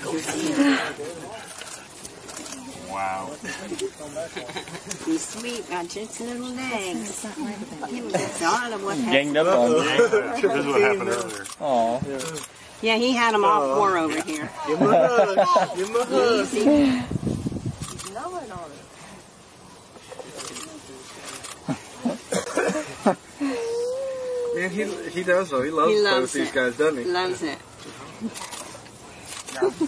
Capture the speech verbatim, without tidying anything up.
Wow. He's sweet, got just little legs. He was excited of what Ganged happened. up on him. This is what happened earlier. Aw. Yeah, he had them all four over here. Give him a hug. Give him a hug. Easy. He's gnawing on it. Yeah, he he does though. He loves, He to play loves with these it. guys, doesn't he? Loves it.